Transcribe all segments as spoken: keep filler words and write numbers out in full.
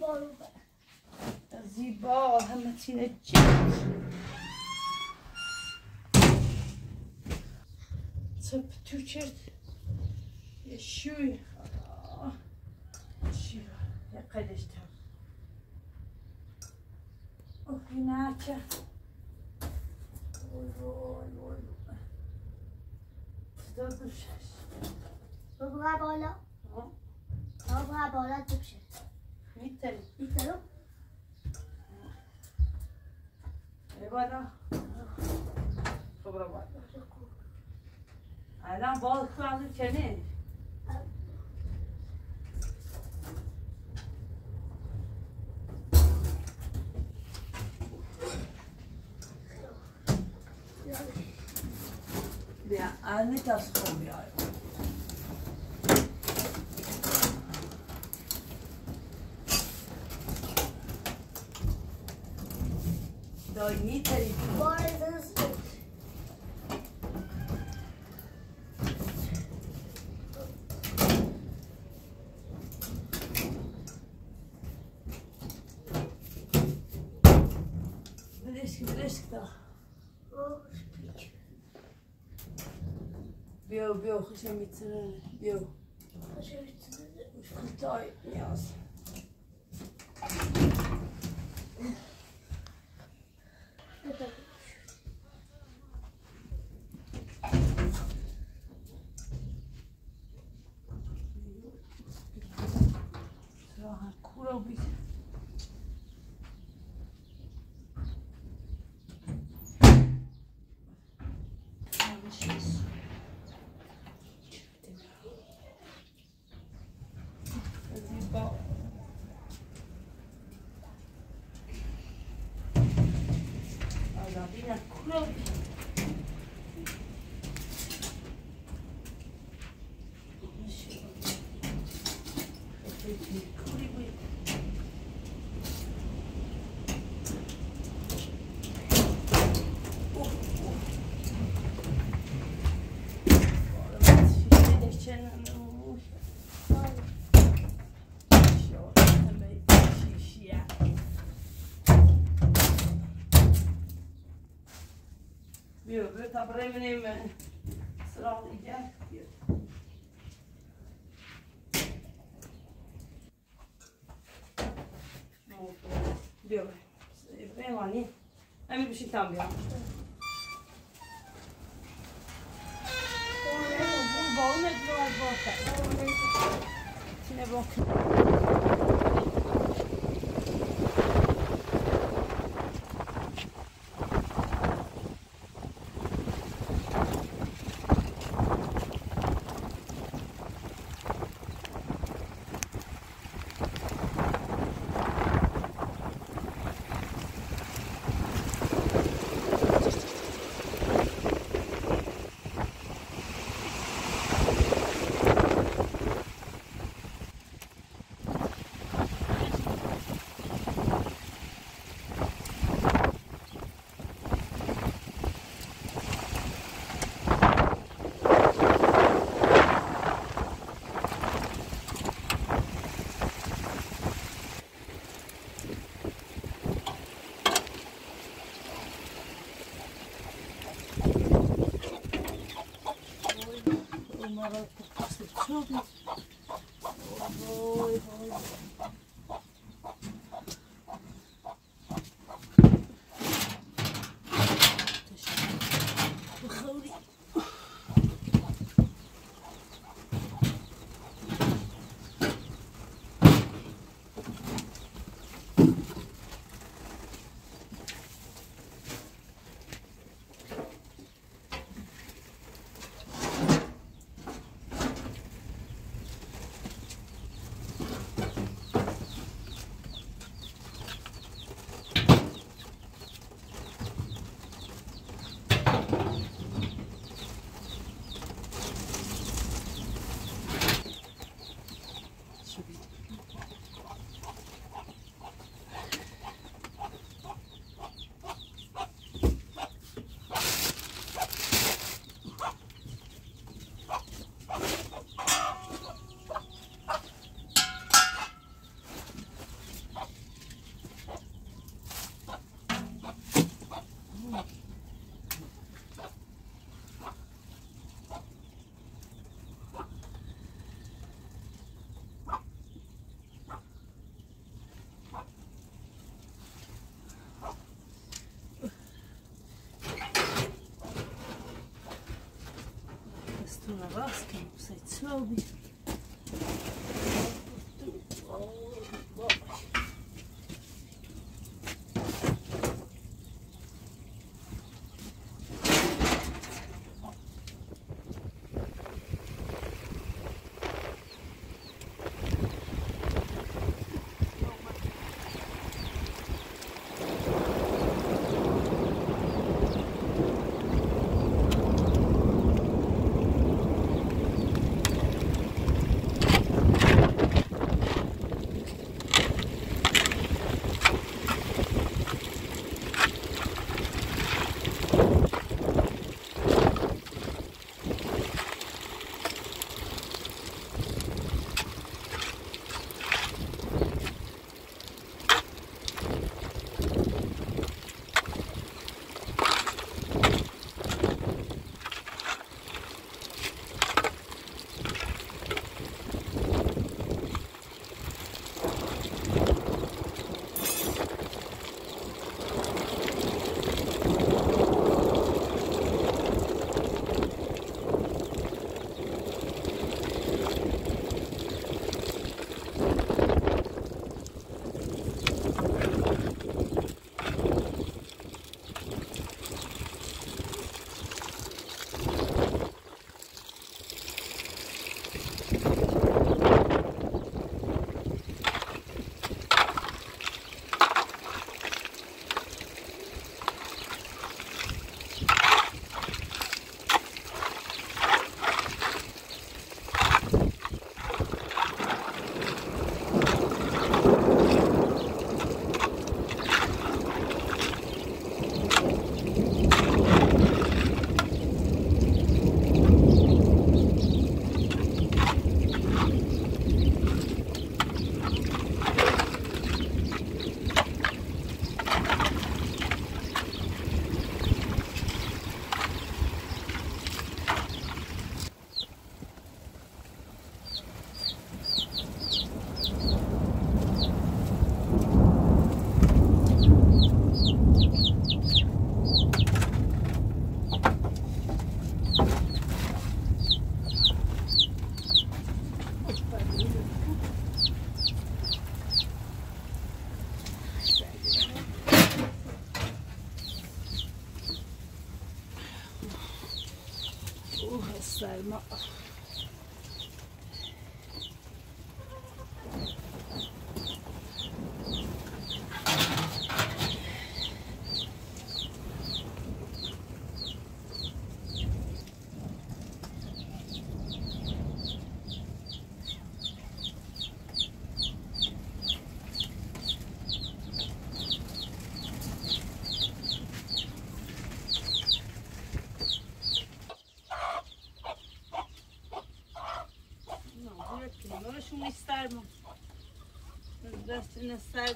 زیبا همه چینه جیب سب تو چرد یه شوی شوی یه قدش تر اوه اینه چه وای وای وای چطور دوشش ببرا بالا ببرا بالا دوشه میتری میترم ای بالا خب را بالا الان باز کنم کنه بیا الان تاس خوب بیایم دای میتری بارزنس Bileški, bileški to. Bio, bio, hoće mi crvene, bio. Hoće mi crvene. Už kutaj, jas. Aha, kura biti. Bio, bio, ta bremenim sral igen. Bio, bemani. Emir bir şey tam ya. Bu bağın ne var bu hafta? Çine bak. Sonra baskın sayısı olmuyor. Sarma. Şunu ister mi? Restini ister.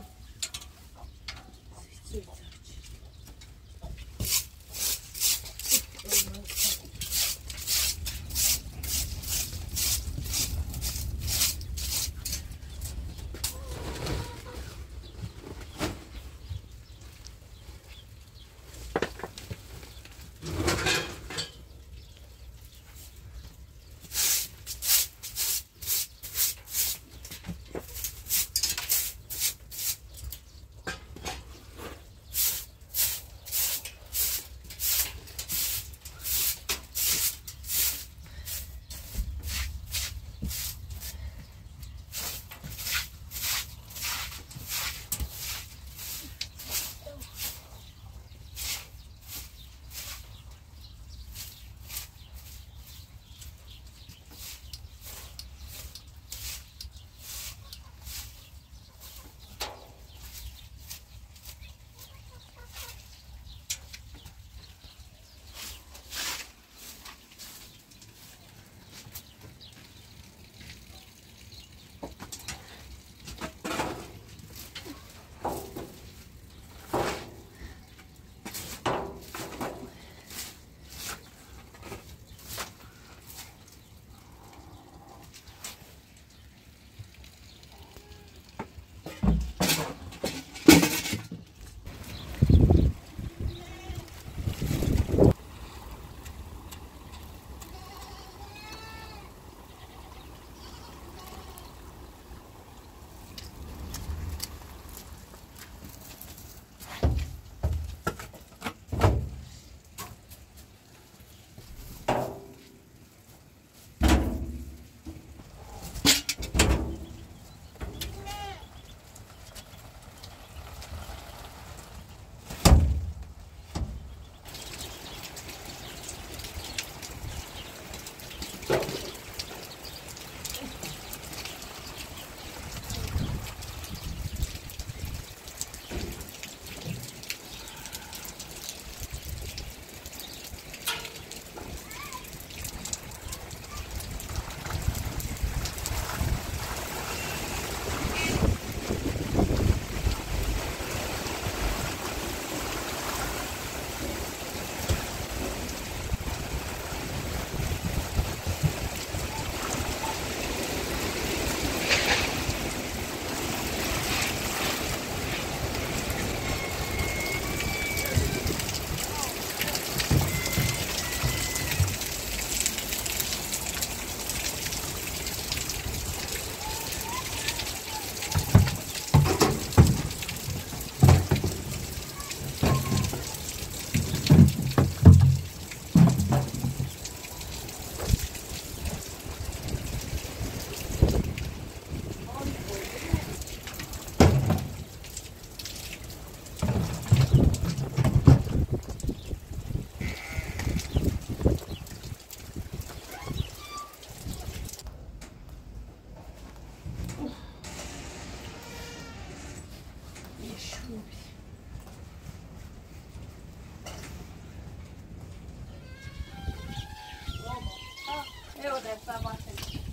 Eu de asta mate.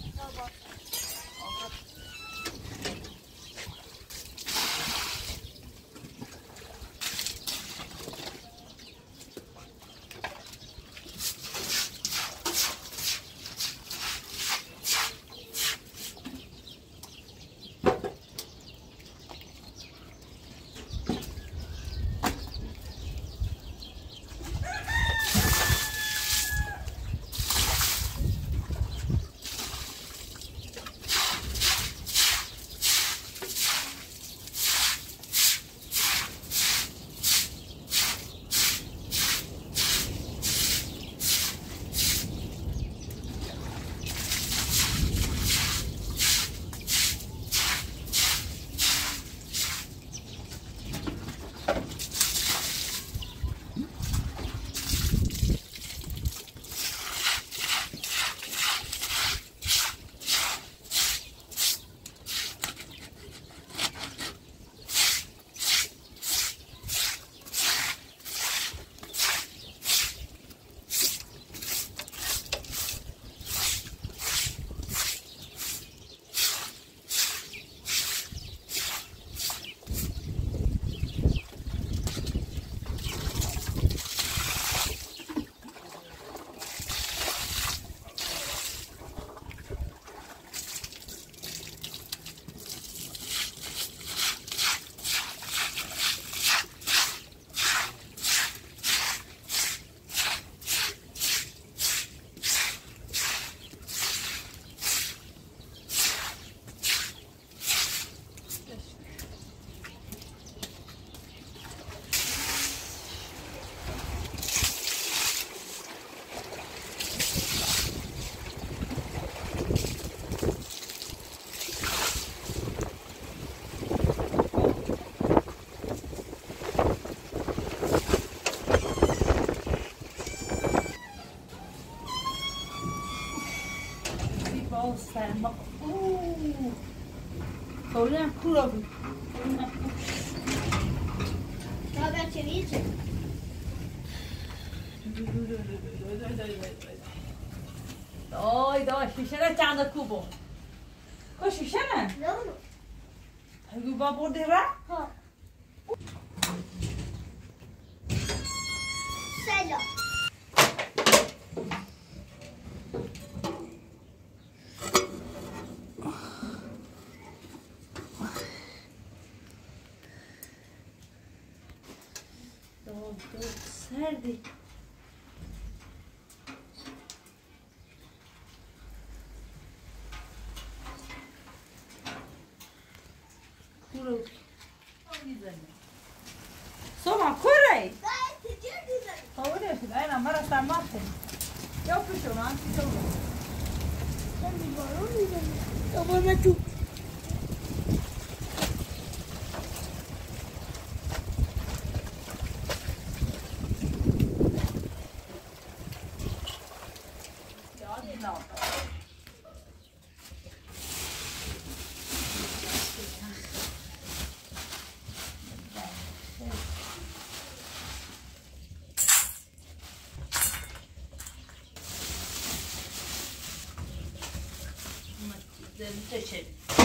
Stanno. Uh. Kolla kurov. Vabbè, ci dice. Daj, daj, شیشه چند کوبو. کو شیشه نه؟ نه نه. هیگو با برده را؟ ها. سلام. سردی کورو سوما کوری خوره شد اینا مرا سماته یا پیشو من پیشو تو برو تو. Teşekkür.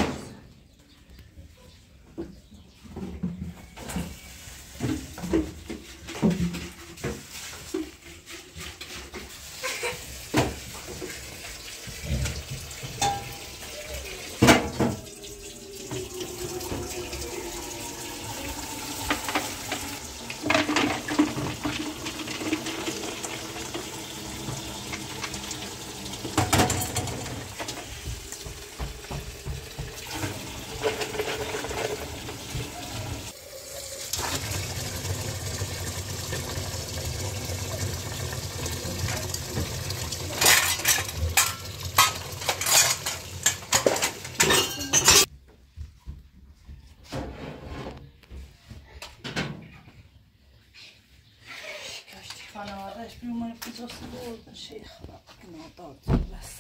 خانوادهش بیومه پیزاست بردن شیخ اینا داد بس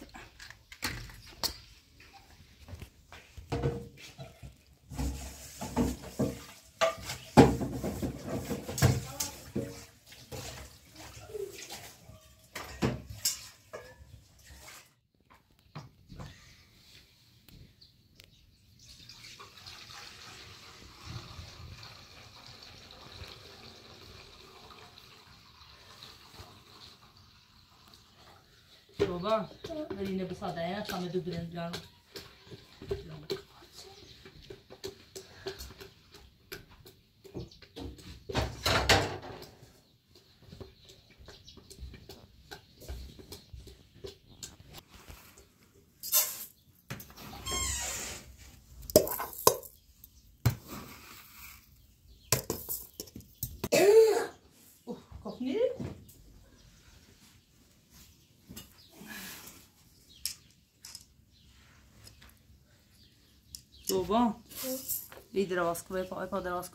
Baba, där inne på sadden samma dubbeln. Oh, koch niet. Baba, videre vask, vi på på det vask.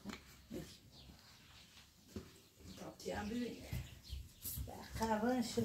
Ta til en bu. Det er kanskje.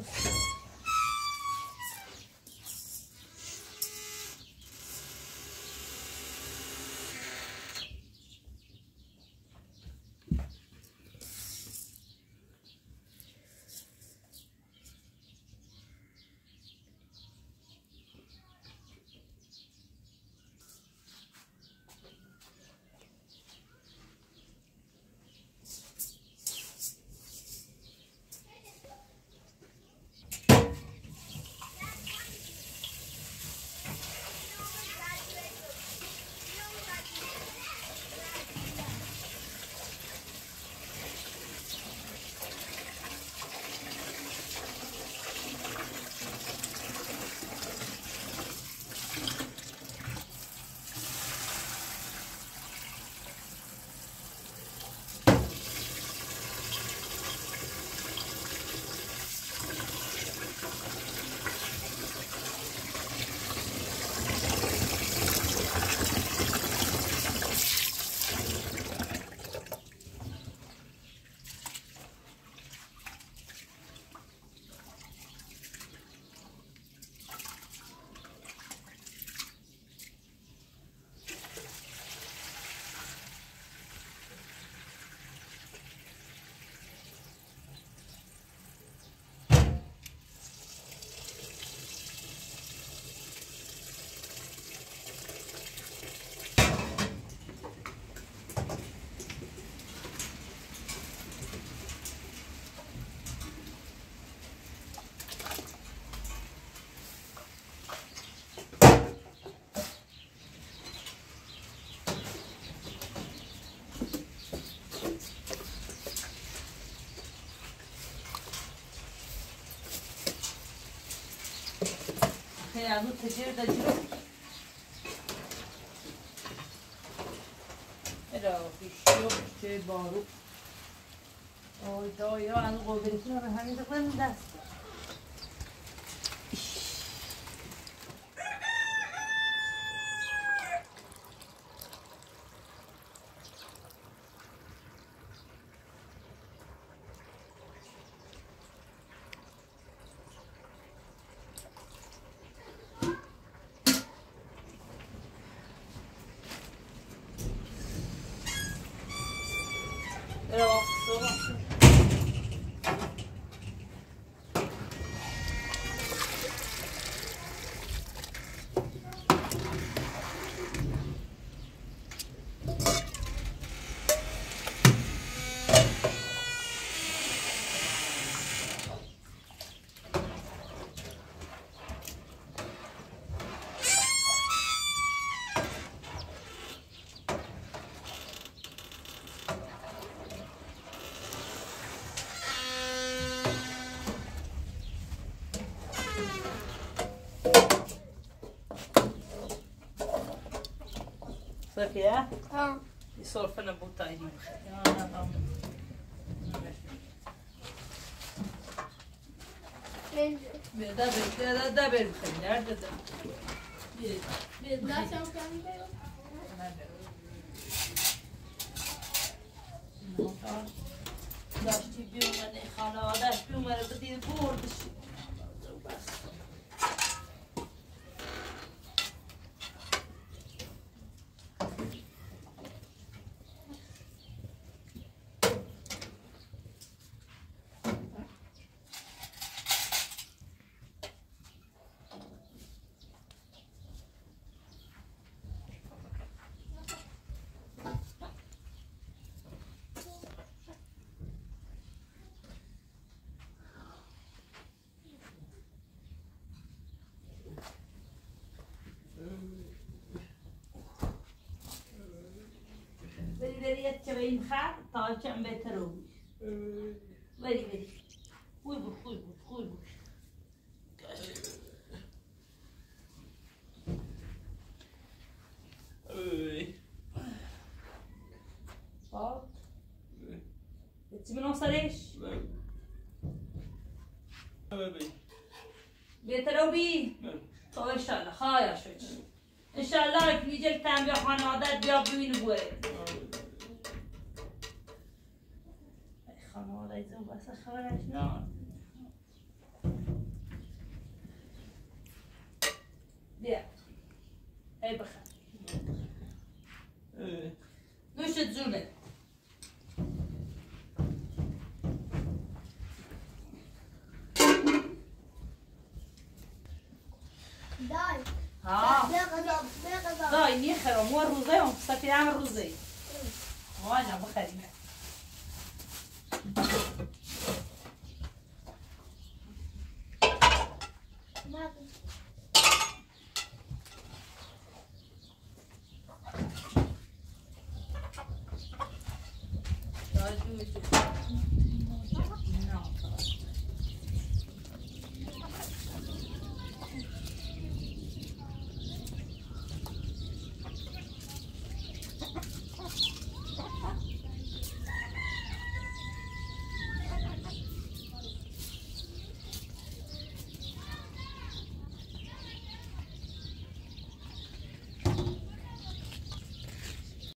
Ja, nu teceri da giro. Era fisio, che baru. Oi, doi, io hanno governato per fare questa. Era också. Så che è? Ja. I solfarna butta i luce. Ja, ja, ja. Men Da bir, da da bir nerede da? Bir, bir. där ska jag fram. داشتی بیومد این خانوادهش بیومد به دید بردش بس بریم خط تا چند بهتر رو بری بری خوی بود خوی بود خوی بود خب بچی من آسرش بهتر رو بی خب انشالله خواهی شد انشالله که میجل تن بیا خانوادت بیا ببینو بوره خانواده ایزو بس خبرش نه بیا ای بخیر نوشت جونه دای ها بیا قضا بیا قضا دای میخرم مو روزه هم سفیر هم روزه وانا بخریم دای